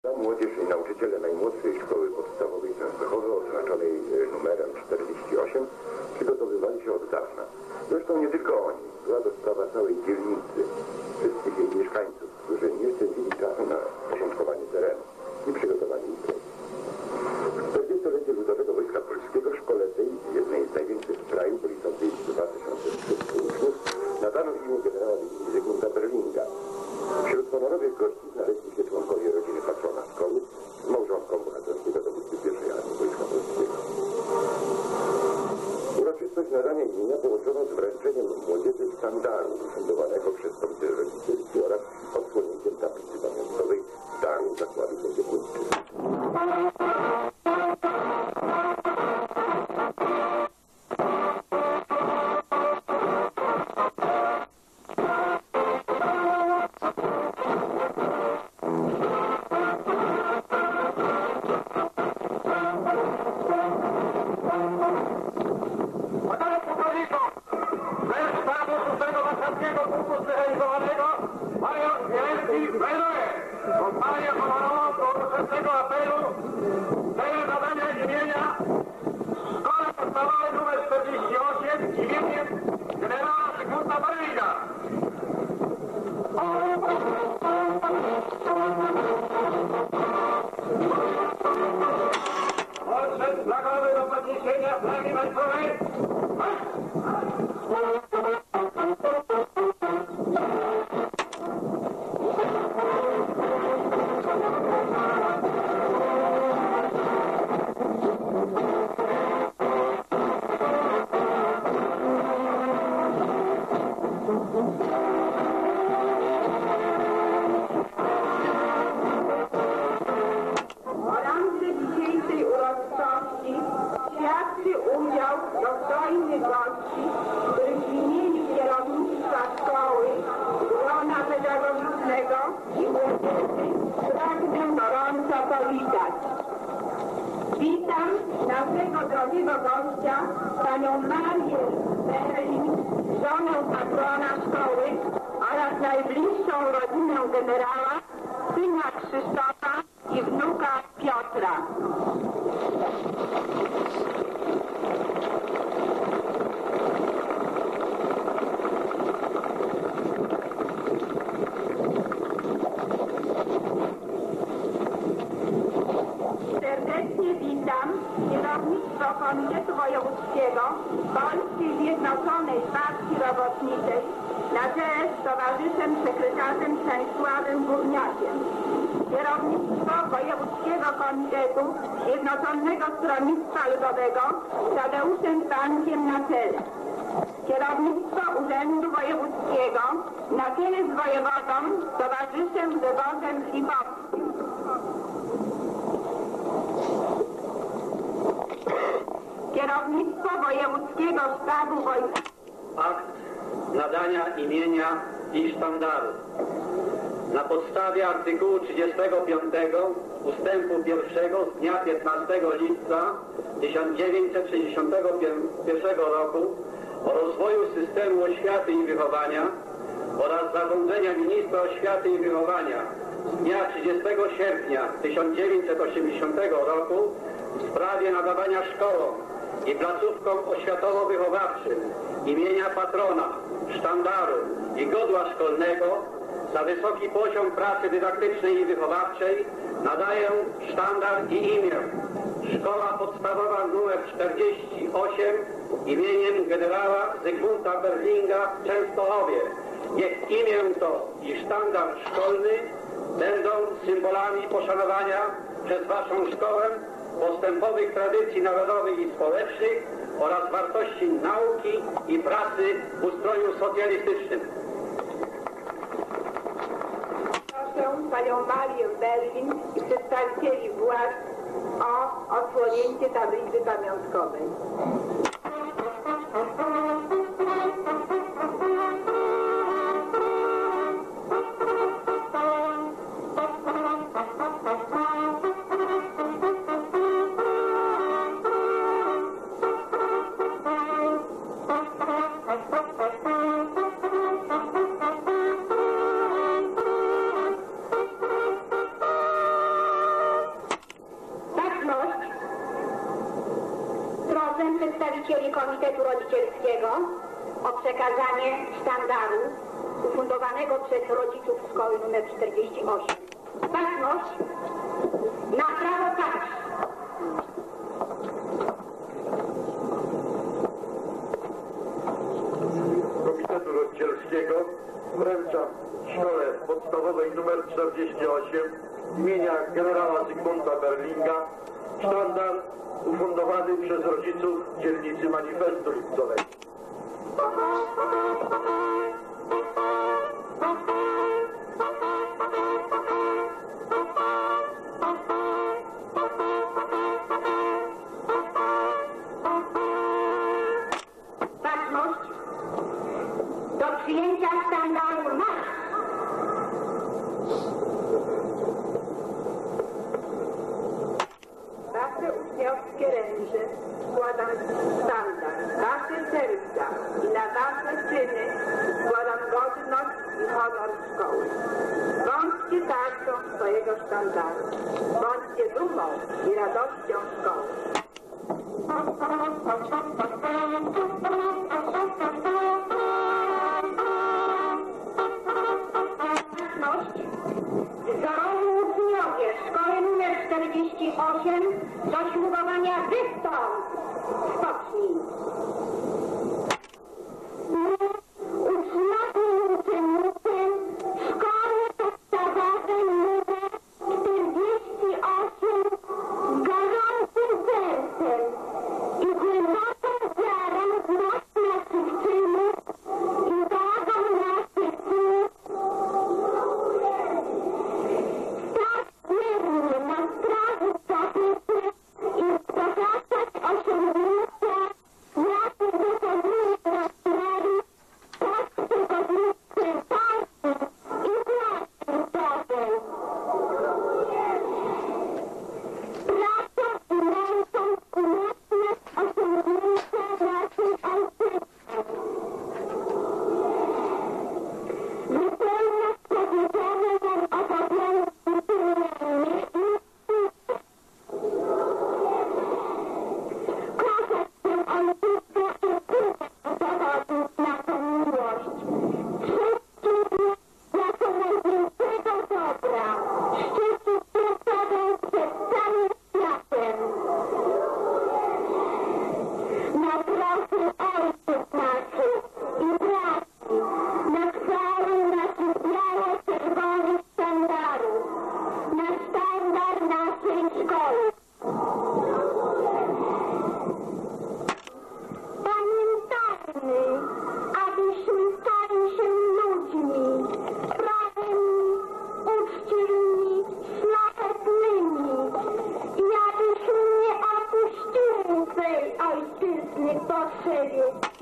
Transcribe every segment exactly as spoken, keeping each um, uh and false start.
Młodzież i nauczyciele najmłodszej szkoły podstawowej w Częstochowie, oznaczonej numerem czterdzieści osiem, przygotowywali się od dawna. Zresztą nie tylko oni. Była to sprawa całej dzielnicy, wszystkich jej mieszkańców, którzy nie szczędzili czasu na porządkowanie terenu i przygotowanie imprez. W czterdziestolecie Ludowego Wojska Polskiego w szkole tej, jednej z największych w kraju, liczącej dwa tysiące trzysta uczniów, nadano imię generała dywizji Zygmunta Berlinga. Wśród honorowych gości znaleźli się członkowie rodziny patrona szkoły z małżonką bohaterskiego dowódcy pierwszej Armii Wojska Polskiego. Uroczystość nadania imienia połączono z wręczeniem młodzieży sztandaru ufundowanego przez Komitet Rodzicielski oraz odsłonięciem tablicy pamiątkowej daru zakładów opiekuńczych. Kompania honorowa do apelu cele nadania imienia Szkole Podstawowej numer czterdzieści osiem imieniem generała Zygmunta Berlinga. Odszedł flagowy do podniesienia flagi państwowej. Świadczy udział dostojnych gości, których w imieniu kierownictwa szkoły, grona pedagogicznego i młodzieży pragnę gorąco powitać. Witam naszego drogiego gościa, panią Marię Berlin, żonę patrona szkoły oraz najbliższą rodzinę generała, syna Krzysztofa i wnuka Piotra. Serdecznie witam kierownictwo Komitetu Wojewódzkiego Polskiej Zjednoczonej Partii Robotniczej na czele z towarzyszem sekretarzem Stanisławem Górniakiem. Kierownictwo Wojewódzkiego Komitetu Zjednoczonego Stronnictwa Ludowego z Tadeuszem Stankiem na czele. Kierownictwo Urzędu Wojewódzkiego na czele z wojewodą towarzyszem Grzegozem Lipowskim. Kierownictwo Wojewódzkiego Sztabu Wojska. Akt nadania imienia i sztandaru. Na podstawie artykułu trzydziestego piątego ustępu pierwszego z dnia piętnastego lipca tysiąc dziewięćset sześćdziesiątego pierwszego roku o rozwoju systemu oświaty i wychowania oraz zarządzenia ministra oświaty i wychowania z dnia trzydziestego sierpnia tysiąc dziewięćset osiemdziesiątego roku w sprawie nadawania szkołom i placówkom oświatowo-wychowawczym imienia patrona, sztandaru i godła szkolnego za wysoki poziom pracy dydaktycznej i wychowawczej nadaję sztandar i imię Szkoła Podstawowa nr czterdzieści osiem imieniem generała Zygmunta Berlinga w Częstochowie. Niech imię to i sztandar szkolny będą symbolami poszanowania przez Waszą szkołę postępowych tradycji narodowych i społecznych oraz wartości nauki i pracy w ustroju socjalistycznym. Proszę panią Marię Berlin i przedstawicieli władz o odsłonięcie tablicy pamiątkowej. przedstawicieli Komitetu Rodzicielskiego o przekazanie sztandaru ufundowanego przez rodziców szkoły nr czterdzieści osiem. Ważność na prawo tak. Komitetu Rodzicielskiego wręczam szkole podstawowej nr czterdzieści osiem imienia generała Zygmunta Berlinga sztandar ufundowany przez rodziców dzielnicy Manifestu Lipcowego. Ważność do przyjęcia sztandaru marsz. Wasze uczniowskie ręce składam sztandar, wasze serca i na wasze czyny składam godność i honor szkoły. Bądźcie tarczą swojego sztandaru, bądźcie dumą i radością szkoły. Szanowni uczniowie szkoły nr czterdzieści osiem do ślubowania wystąp. Spocznij. Uczniowie i uczennice szkoły podstawowej nr czterdzieści osiem z gorącym sercem i głęboką wiarą w moc naszych czynów i wagą naszych słów stać wiernie na straży zapyty i poprawiać osiągnięcia, jakie dokonuje nasz kraj pod przewodnictwem Państwa i władz ludowej. Pracą i męką umocniać osiągnięcia naszej ojczyzny. Wypełniać powiedziane nam obowiązki sumienne i kochać tę ojczyznę i tyle udowodnić naszą miłość. Wszystkim jako największego dobra, szczycić się sobą przed całym światem. Na proszę ojców naszych i braci, na chwałę naszych biało-czerwonych sztandarów, na sztandar naszej szkoły. Pamiętajmy, abyśmy stali się ludźmi, prawymi, uczciwymi, szlachetnymi i abyśmy nie opuścili swej ojczyzny w potrzebie.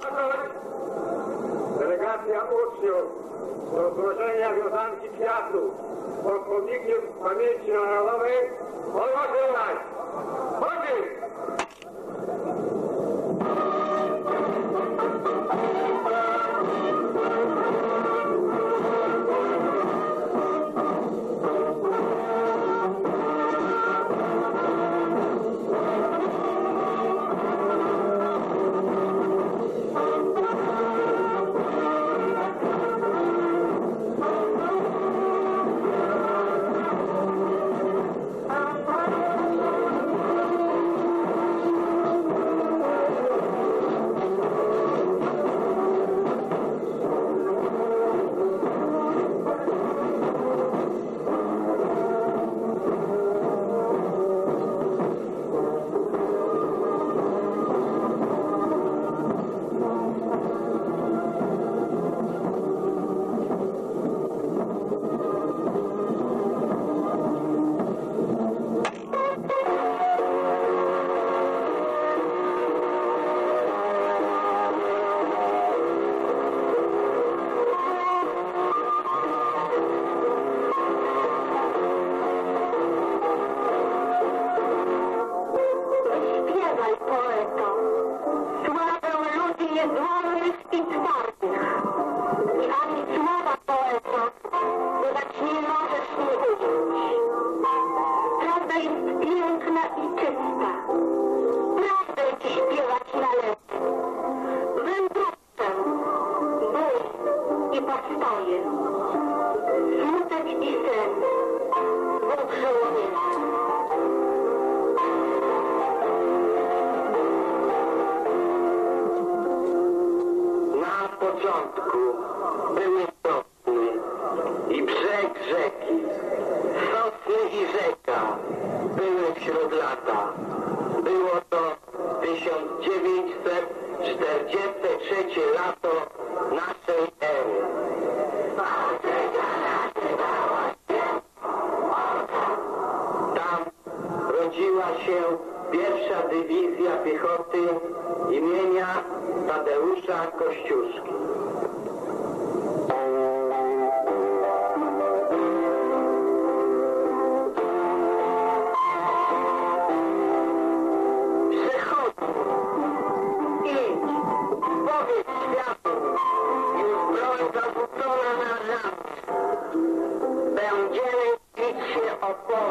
Delegacja uczniów do złożenia wiązanki kwiatów pod pomnikiem pamięci narodowej ogłaszać. Chodź! Prawda jest piękna i czysta. Prawdę ci śpiewać należy. początku były sosny i brzeg rzeki. Sosny i rzeka były wśród lata. Było to tysiąc dziewięćset czterdzieste trzecie lato naszej ery. Tam rodziła się pierwsza dywizja piechoty imienia Tadeusza Kościuszki. Przechodni, idź, powiedz światu, już broń zarzucona na nas. Będziemy bić się o